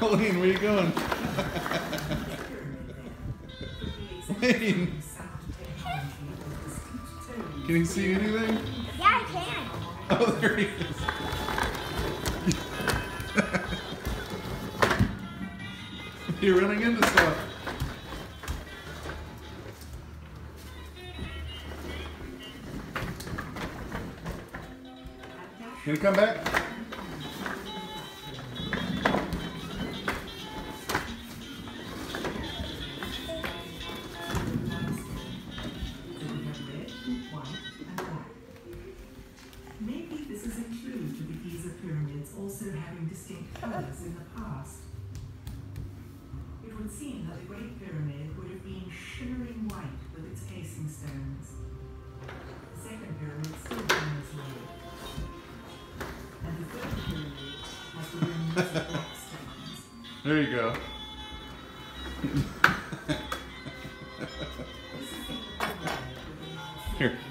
Wayne, where you going? Wayne! Can you see anything? Yeah, I can. Oh, there he is. You're running into stuff. Gonna come back? Maybe this is a clue to the Giza pyramids also having distinct colors in the past. It would seem that the Great Pyramid would have been shimmering white with its casing stones. The second pyramid still shimmers red. And the third pyramid has the remnants of black stones. There you go. This is the pyramid with the Here.